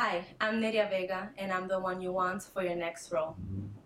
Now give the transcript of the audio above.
Hi, I'm Nydia Vega, and I'm the one you want for your next role.